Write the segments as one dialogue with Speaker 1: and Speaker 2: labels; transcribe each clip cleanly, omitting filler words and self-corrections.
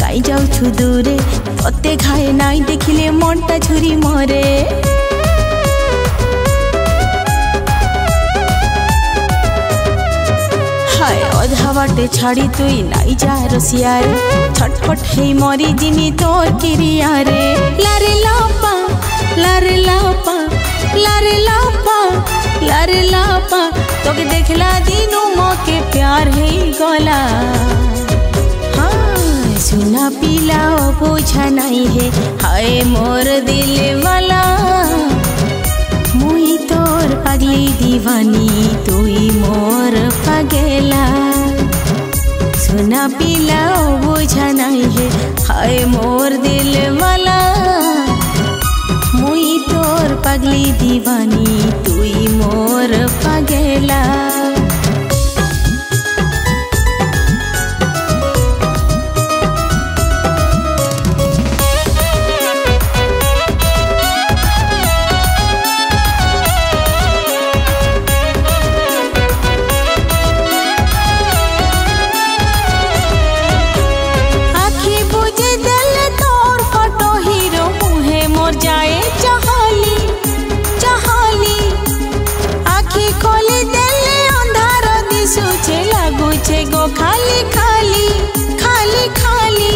Speaker 1: काई जाऊ दूरे तोते खाए नाई देखिले मनटा झुरी मरे। हाय अधा बाटे छाड़ी तुई नाई जा रसियारे छटपट हे मरी जिनी तोर किरियारे। लारे लापा लारे लापा लारे लापा लारे लापा तोके देखला दिनू मके प्यार है गला। हाँ सुना पीला बुझा नहीं है हाय मोर दिल वाला मुई तोर पगली दीवानी तुई मोर पगेला। सुना पीला बुझा नहीं है हाय मोर दिल वाला मुई तोर पगली दीवानी तुई मोर पगेला। गो खाली खाली खाली खाली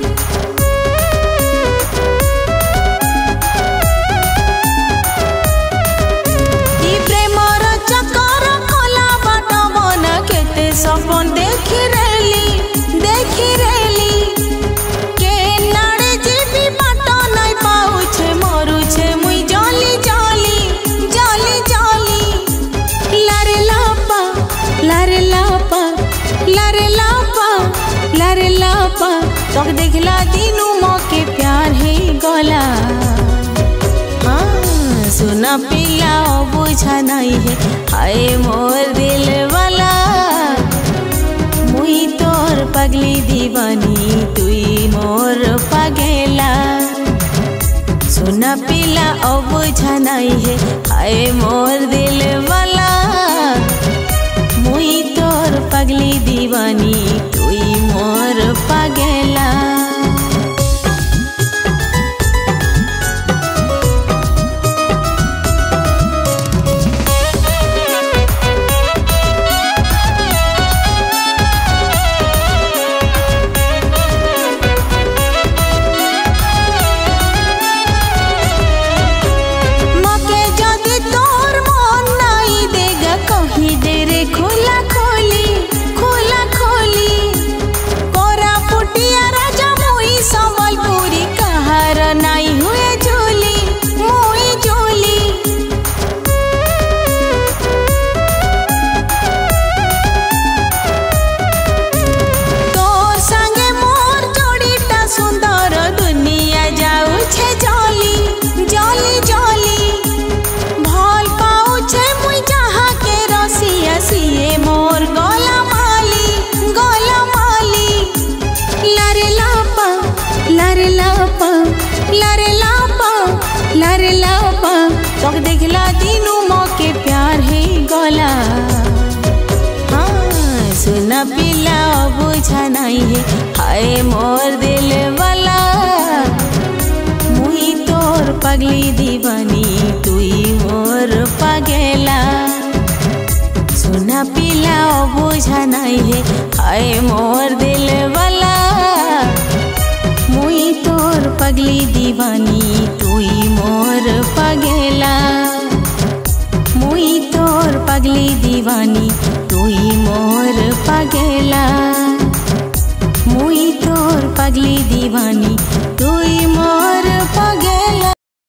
Speaker 1: प्रेमर चक्कर खोला बाट मन केते सपन देखी रेली के नाड़े जीवी बाट नाई पाउछे मरुछे मुई जली जली जली जली। लारे लापा लारे लापा लारे लापा लारे लापा तोके देखला दिनू मके प्यार है गला। हाँ सुना पीला बुझा नहीं है हाय मोर दिल वाला मुई तोर पगली दीवानी तुई मोर पगेला। सुना पीला बुझा नहीं है हाय मोर दिल वाला मुई तोर पगली दीवानी तुई मोर पगेला। मके जदि तोर मन नाई देगा कही दे रे खोला खोला खोली कोरा पुटिया राजा मुई संबलपुरी कहार नाई हुए झोली मुई झोली। तोर संगे मोर जोड़ीटा सुंदर दुनिया जाऊ छे जली जली जली भल पाउछे मुई जहाँ के रसिया सिए मोर गला माली गला माली। लारे लापा लारे लापा लारे लापा लारे लापा तोके देखला दिनू मके प्यार है गला। हाँ सुना पीला बुझा नहीं है हाय मोर दिल वाला मुई तोर पगली दीवानी तुई मोर पगेला। सुना पीला बुझा नहीं है हाय मोर दिल वाला मुई तोर पगली दीवानी तुई मोर पगेला। मुई तोर पगली दीवानी तुई मोर पगेला। मुई तोर पगली दीवानी तुई मोर पगेला।